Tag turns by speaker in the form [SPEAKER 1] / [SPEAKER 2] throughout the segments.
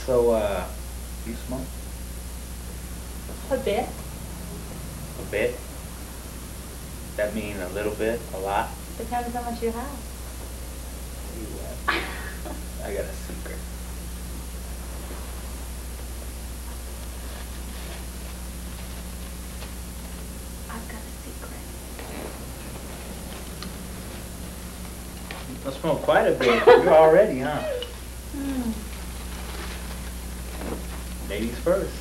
[SPEAKER 1] So, you smoke?
[SPEAKER 2] A bit.
[SPEAKER 1] A bit? That mean a little bit? A lot?
[SPEAKER 2] Depends how much you have.
[SPEAKER 1] Tell you what, I got a secret.
[SPEAKER 2] I've got a secret.
[SPEAKER 1] You smoke quite a bit. You already, huh?
[SPEAKER 2] Hmm.
[SPEAKER 1] Ladies first.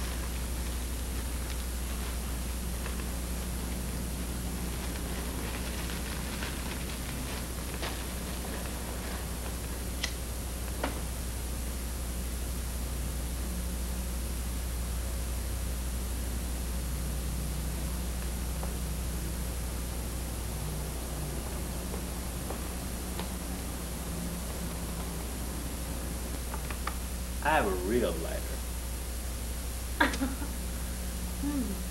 [SPEAKER 1] I have a real lighter.
[SPEAKER 2] Hmm.